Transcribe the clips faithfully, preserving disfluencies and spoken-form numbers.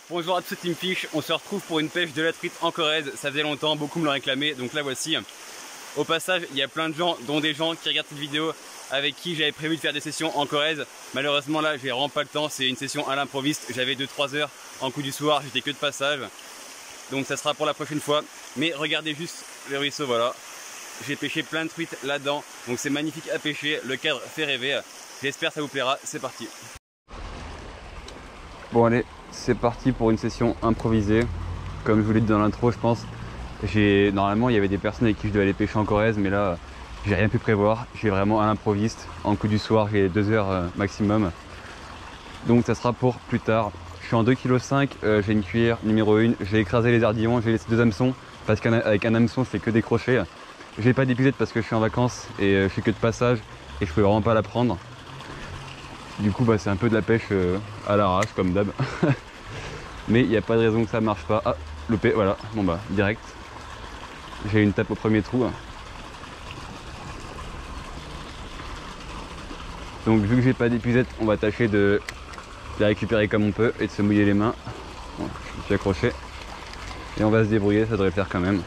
Bonjour à tous, Team Fish, on se retrouve pour une pêche de la truite en Corrèze. Ça faisait longtemps, beaucoup me l'ont réclamé, donc la voici. Au passage, il y a plein de gens, dont des gens qui regardent cette vidéo avec qui j'avais prévu de faire des sessions en Corrèze. Malheureusement là, j'ai vraiment pas le temps, c'est une session à l'improviste. J'avais deux trois heures en coup du soir, j'étais que de passage. Donc ça sera pour la prochaine fois. Mais regardez juste le ruisseau, voilà. J'ai pêché plein de truites là-dedans, donc c'est magnifique à pêcher, le cadre fait rêver. J'espère que ça vous plaira, c'est parti. Bon allez, c'est parti pour une session improvisée. Comme je vous l'ai dit dans l'intro, je pense, j'ai normalement il y avait des personnes avec qui je devais aller pêcher en Corrèze, mais là j'ai rien pu prévoir. J'ai vraiment à l'improviste. En coup du soir, j'ai deux heures euh, maximum. Donc ça sera pour plus tard. Je suis en deux virgule cinq kilos, euh, j'ai une cuillère numéro un, j'ai écrasé les ardillons, j'ai laissé deux hameçons parce qu'avec un hameçon je fais que des crochets. J'ai pas d'épuisette parce que je suis en vacances et euh, je fais que de passage et je peux vraiment pas la prendre. Du coup bah, c'est un peu de la pêche euh, à l'arrache comme d'hab. Mais il n'y a pas de raison que ça marche pas. Ah, loupé, voilà, bon bah direct. J'ai une tape au premier trou. Donc vu que j'ai pas d'épuisette, on va tâcher de la récupérer comme on peut et de se mouiller les mains. Bon, je me suis accroché. Et on va se débrouiller, ça devrait le faire quand même.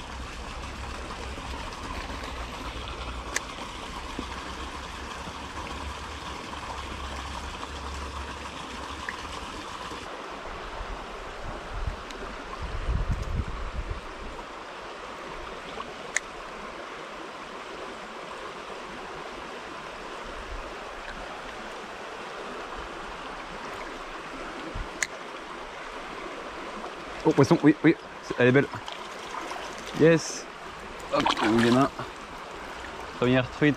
Oh poisson, oui, oui, elle est belle. Yes. Hop, on mouille les mains. Première truite.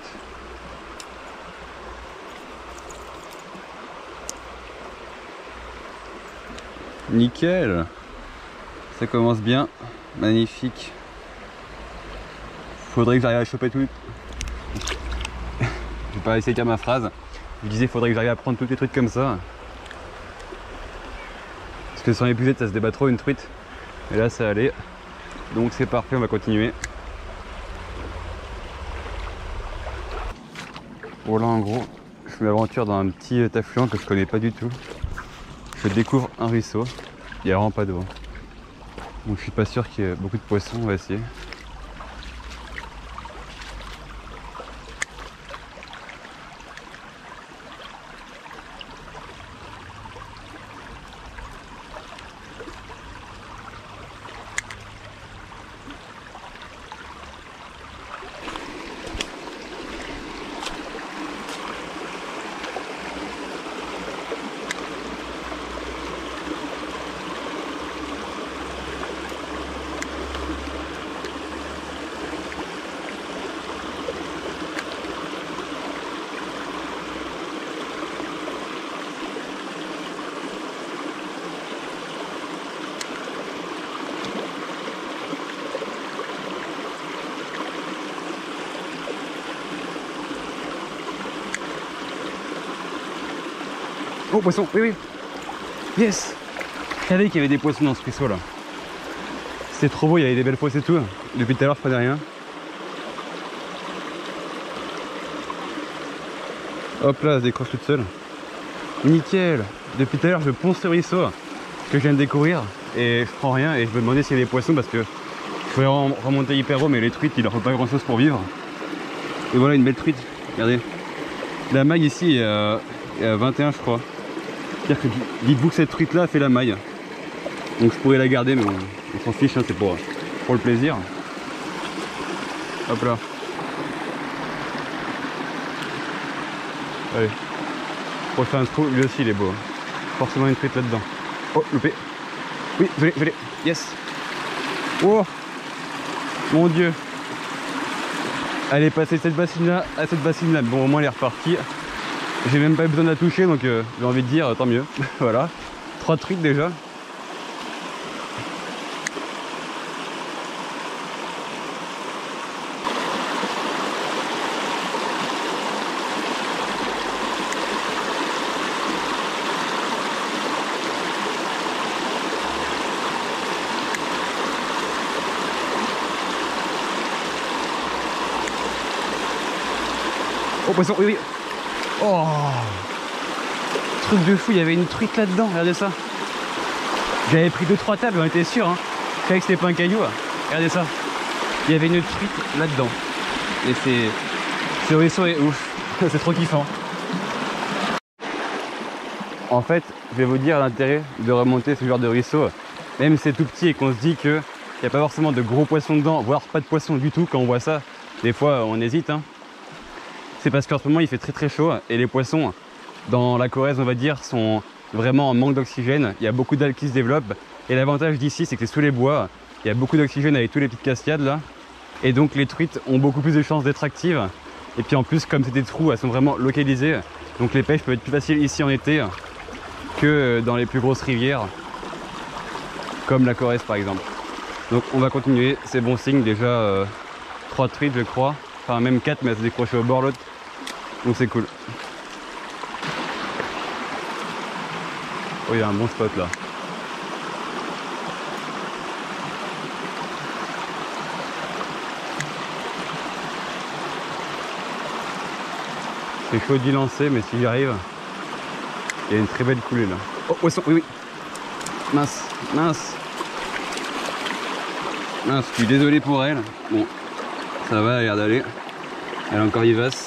Nickel. Ça commence bien. Magnifique. Faudrait que j'arrive à choper tout. Je vais pas essayer de dire ma phrase. Je disais faudrait que j'arrive à prendre toutes les truites comme ça. Parce que sans épuisette ça se débat trop une truite. Et là ça allait. Donc c'est parfait, on va continuer. Voilà en gros, je m'aventure dans un petit affluent que je connais pas du tout. Je découvre un ruisseau. Il n'y a vraiment pas d'eau. Donc je suis pas sûr qu'il y ait beaucoup de poissons, on va essayer. Oh poisson, oui oui. Yes. Je savais qu'il y avait des poissons dans ce ruisseau là. C'était trop beau, il y avait des belles fosses et tout. Depuis tout à l'heure je prenais rien. Hop là, elle se décroche toute seule. Nickel. Depuis tout à l'heure je ponce ce ruisseau que je viens de découvrir et je prends rien et je me demandais s'il y avait des poissons parce que je pouvais remonter hyper haut mais les truites il leur faut pas grand chose pour vivre. Et voilà une belle truite, regardez. La maille ici est à, est à vingt et un je crois. C'est-à-dire que dites-vous que cette truite là fait la maille. Donc je pourrais la garder mais on, on s'en fiche, hein, c'est pour, pour le plaisir. Hop là. Allez. Prochain trou, lui aussi il est beau. Forcément une truite là-dedans. Oh, loupé. Oui, je l'ai, je l'ai. Yes. Oh mon dieu. Elle est passée de cette bassine là à cette bassine là. Bon au moins elle est repartie. J'ai même pas besoin de la toucher donc euh, j'ai envie de dire tant mieux. Voilà. Trois truites déjà. Oh poisson, oui oui. Oh, truc de fou, il y avait une truite là-dedans, regardez ça. J'avais pris deux trois tables, on était sûr. Hein. Je savais que c'était pas un caillou. Regardez ça. Il y avait une truite là-dedans. Et c'est... Ce ruisseau est ouf. C'est trop kiffant. En fait, je vais vous dire l'intérêt de remonter ce genre de ruisseau. Même si c'est tout petit et qu'on se dit qu'il n'y a pas forcément de gros poissons dedans, voire pas de poissons du tout quand on voit ça. Des fois, on hésite. Hein. C'est parce qu'en ce moment, il fait très très chaud et les poissons, dans la Corrèze, on va dire, sont vraiment en manque d'oxygène. Il y a beaucoup d'algues qui se développent. Et l'avantage d'ici, c'est que c'est sous les bois. Il y a beaucoup d'oxygène avec tous les petites cascades là. Et donc les truites ont beaucoup plus de chances d'être actives. Et puis en plus, comme c'est des trous, elles sont vraiment localisées. Donc les pêches peuvent être plus faciles ici en été que dans les plus grosses rivières, comme la Corrèze par exemple. Donc on va continuer, c'est bon signe. Déjà euh, trois truites je crois. Enfin même quatre, mais elles se décrochaient au bord l'autre. Donc c'est cool. Oh, il y a un bon spot là. C'est chaud d'y lancer, mais si j'y arrive, il y a une très belle coulée là. Oh, poisson, oui, oui. Mince, mince. Mince, je suis désolé pour elle. Bon, ça va, elle a l'air d'aller. Elle est encore vivace.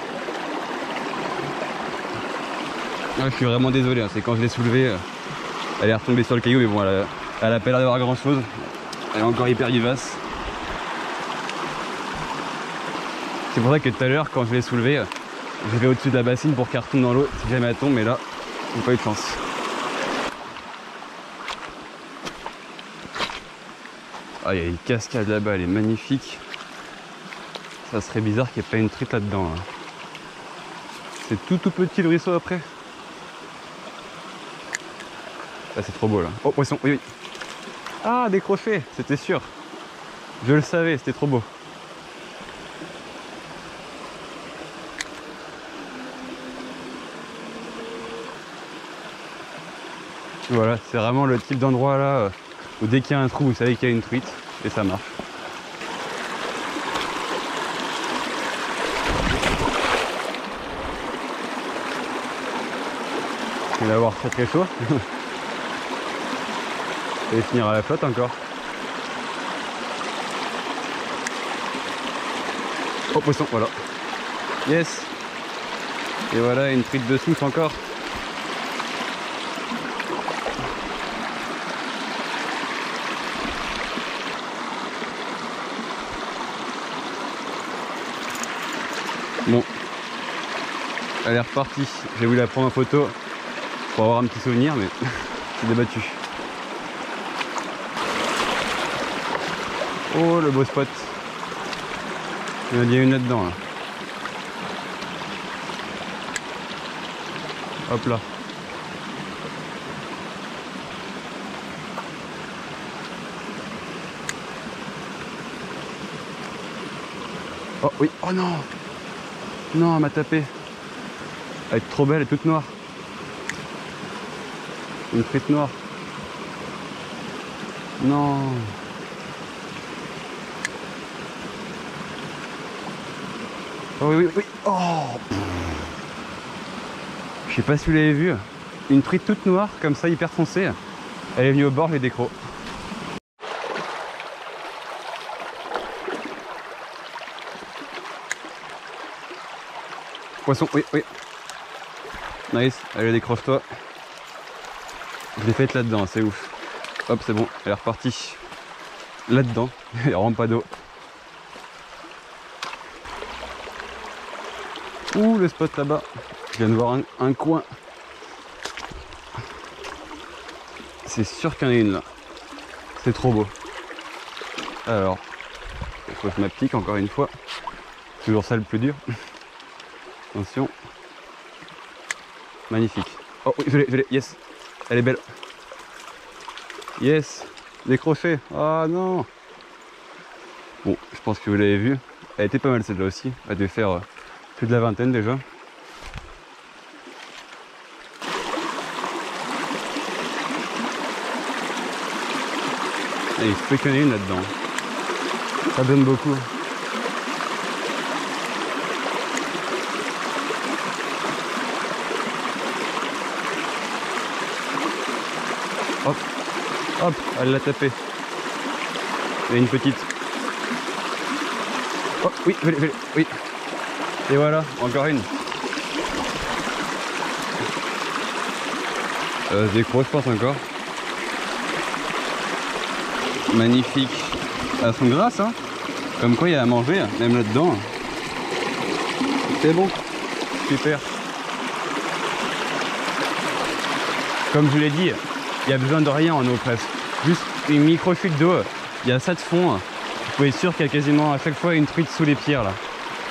Ouais, je suis vraiment désolé, hein. C'est quand je l'ai soulevée, elle est retombée sur le caillou, mais bon, elle a, elle a pas l'air d'avoir grand chose. Elle est encore hyper vivace. C'est pour ça que tout à l'heure, quand je l'ai soulevée, je vais au-dessus de la bassine pour qu'elle retombe dans l'eau si jamais elle tombe, mais là, j'ai pas eu de chance. Ah, il y a une cascade là-bas, elle est magnifique. Ça serait bizarre qu'il n'y ait pas une truite là-dedans. Là. C'est tout tout petit le ruisseau après. Ah, c'est trop beau là. Oh, poisson, oui, oui. Ah, décroché, c'était sûr. Je le savais, c'était trop beau. Voilà, c'est vraiment le type d'endroit là où dès qu'il y a un trou, vous savez qu'il y a une truite et ça marche. Il va avoir très très chaud. Et finir à la flotte encore. Oh, poisson, voilà. Yes. Et voilà, une truite de souche encore. Bon, elle est repartie. J'ai voulu la prendre en photo pour avoir un petit souvenir, mais je suis débattu. Oh, le beau spot. Il y en a bien une là-dedans. Là. Hop là. Oh oui, oh non. Non, elle m'a tapé. Elle est trop belle, elle est toute noire. Une frite noire. Non. Oh oui, oui, oui. Oh. Je sais pas si vous l'avez vu. Une truite toute noire, comme ça, hyper foncée. Elle est venue au bord, les décros. Poisson, oui, oui. Nice, allez, décroche-toi. Je l'ai faite là-dedans, c'est ouf. Hop, c'est bon, elle est repartie. Là-dedans, il n'y a vraiment pas d'eau. Ouh, le spot là-bas. Je viens de voir un, un coin. C'est sûr qu'il y en a une là. C'est trop beau. Alors, il faut que je m'applique encore une fois. Toujours ça le plus dur. Attention. Magnifique. Oh oui, je l'ai, je l'ai, yes. Elle est belle. Yes. Décroché. Ah non. Bon, je pense que vous l'avez vu. Elle était pas mal celle-là aussi. Elle devait faire euh, plus de la vingtaine déjà. Et il se peut qu'il y en ait une là-dedans. Ça donne beaucoup. Hop. Hop, elle l'a tapé. Et une petite. Oh oui, oui. Et voilà, encore une. Euh, des gros, je pense encore. Magnifique. Elles sont grasses, hein. Comme quoi il y a à manger, même là-dedans. C'est bon. Super. Comme je vous l'ai dit, il y a besoin de rien en eau presque. Juste une micro chute d'eau. Il y a ça de fond. Vous pouvez être sûr qu'il y a quasiment à chaque fois une truite sous les pierres là.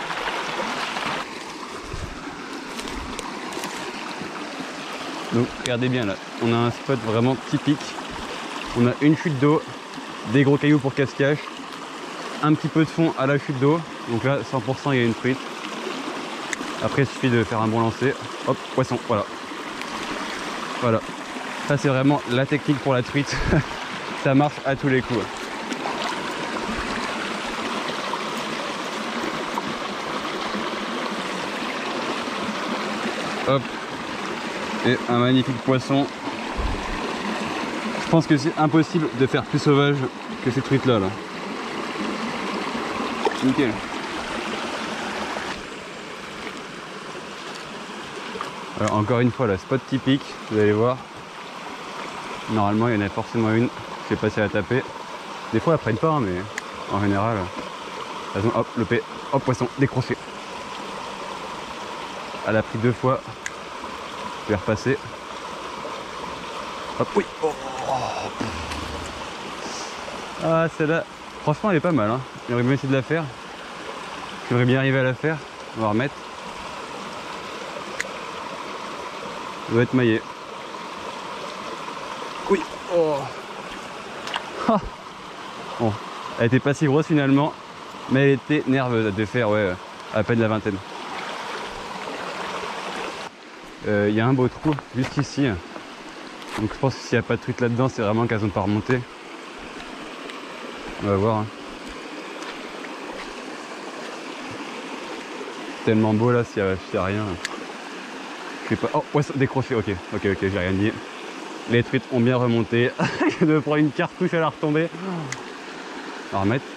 Donc regardez bien là, on a un spot vraiment typique. On a une chute d'eau, des gros cailloux pour cache-cache, un petit peu de fond à la chute d'eau. Donc là cent pour cent il y a une truite. Après il suffit de faire un bon lancer. Hop, poisson, voilà. Voilà. Ça c'est vraiment la technique pour la truite. Ça marche à tous les coups. Hop. Et un magnifique poisson. Je pense que c'est impossible de faire plus sauvage que ces truites là, là. Nickel. Alors encore une fois la spot typique, vous allez voir. Normalement il y en a forcément une. Je sais pas si elle a tapé. Des fois elles prennent pas, hein, mais en général. Elles ont, hop, le P, hop, poisson, décroché. Elle a pris deux fois. Je vais repasser. Hop, oui. Oh. Ah, celle-là, franchement, elle est pas mal. Hein. J'aurais bien essayé de la faire. J'aimerais bien arriver à la faire. On va remettre. Elle doit être maillée. Oui. Oh. Ah. Bon, elle était pas si grosse finalement, mais elle était nerveuse. Elle devait faire, ouais, à peine la vingtaine. Il euh, y a un beau trou juste ici, donc je pense que s'il n'y a pas de truite là-dedans, c'est vraiment qu'elles n'ont pas remonté. On va voir. Hein. C'est tellement beau là, s'il n'y a, a rien. Je sais pas. Oh, poisson décroché, ok, ok, ok, j'ai rien dit. Les truites ont bien remonté. Je dois prendre une cartouche à la retomber. On va remettre.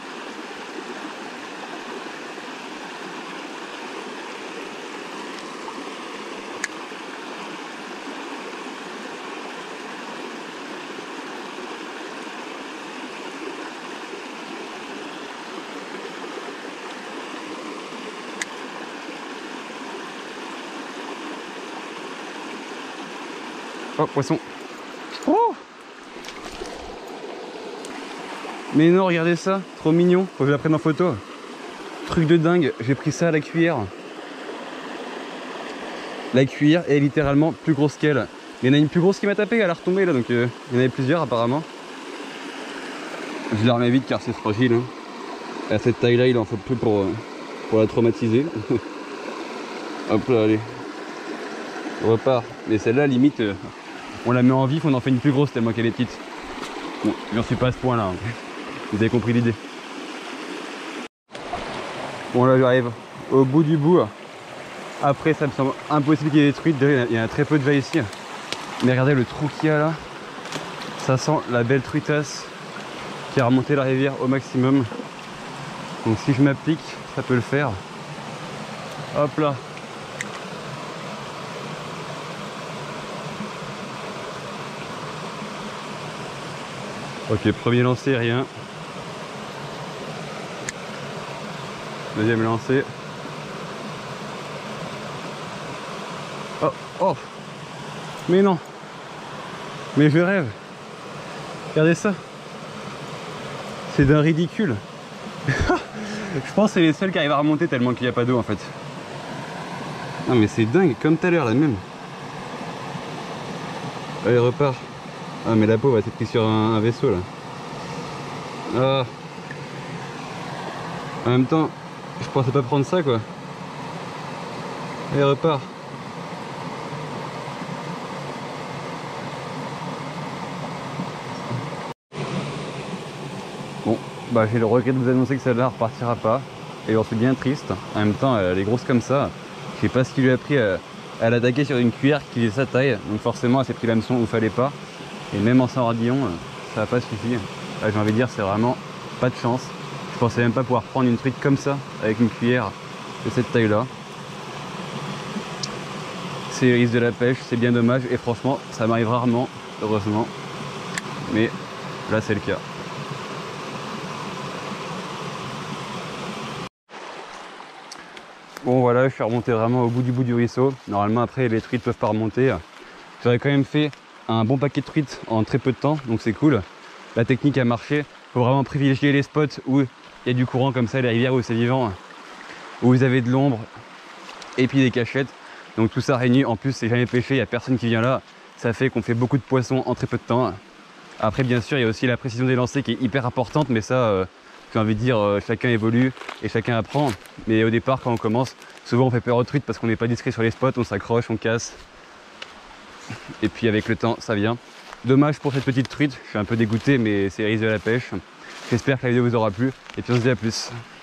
Oh, poisson. Oh! Mais non, regardez ça, trop mignon. Faut que je la prenne en photo. Truc de dingue, j'ai pris ça à la cuillère. La cuillère est littéralement plus grosse qu'elle. Il y en a une plus grosse qui m'a tapé, elle a retombé là, donc euh, il y en avait plusieurs apparemment. Je la remets vite car c'est fragile. Hein. À cette taille là, il en faut peu pour, euh, pour la traumatiser. Hop là, allez. On repart. Mais celle-là, limite, euh, on la met en vif, on en fait une plus grosse tellement qu'elle est petite. Bon, j'en suis pas à ce point là. Hein. Vous avez compris l'idée. Bon là j'arrive au bout du bout. Après ça me semble impossible qu'il y ait des truites. Il y en a très peu déjà ici. Mais regardez le trou qu'il y a là. Ça sent la belle truitasse qui a remonté la rivière au maximum. Donc si je m'applique, ça peut le faire. Hop là. Ok, premier lancer, rien. Deuxième lancé. Oh, oh. Mais non. Mais je rêve. Regardez ça. C'est d'un ridicule. Je pense que c'est les seuls qui arrivent à remonter tellement qu'il n'y a pas d'eau en fait. Non mais c'est dingue, comme tout à l'heure là même. Allez, repart. Ah mais la peau va être prise sur un, un vaisseau là. Ah. En même temps, je pensais pas prendre ça quoi. Allez, repart. Bon, bah j'ai le regret de vous annoncer que celle-là repartira pas. Et j'en suis bien triste. En même temps, elle est grosse comme ça. Je sais pas ce qui lui a pris à, à l'attaquer sur une cuillère qui est sa taille. Donc forcément, elle s'est pris l'hameçon où il fallait pas. Et même en sans radillon, ça n'a pas suffi. Là, j'ai envie de dire, c'est vraiment pas de chance. Je pensais même pas pouvoir prendre une truite comme ça, avec une cuillère de cette taille-là. C'est le risque de la pêche, c'est bien dommage. Et franchement, ça m'arrive rarement, heureusement. Mais là, c'est le cas. Bon voilà, je suis remonté vraiment au bout du bout du ruisseau. Normalement après les truites peuvent pas remonter. J'aurais quand même fait un bon paquet de truites en très peu de temps, donc c'est cool. La technique a marché. Faut vraiment privilégier les spots où il y a du courant comme ça, les rivières où c'est vivant, où vous avez de l'ombre et puis des cachettes. Donc tout ça réuni, en plus c'est jamais pêché, il n'y a personne qui vient là. Ça fait qu'on fait beaucoup de poissons en très peu de temps. Après bien sûr il y a aussi la précision des lancers qui est hyper importante, mais ça euh, j'ai envie de dire euh, chacun évolue et chacun apprend. Mais au départ quand on commence, souvent on fait peur aux truites parce qu'on n'est pas discret sur les spots, on s'accroche, on casse. Et puis avec le temps ça vient. Dommage pour cette petite truite, je suis un peu dégoûté mais c'est le risque de la pêche. J'espère que la vidéo vous aura plu et puis on se dit à plus.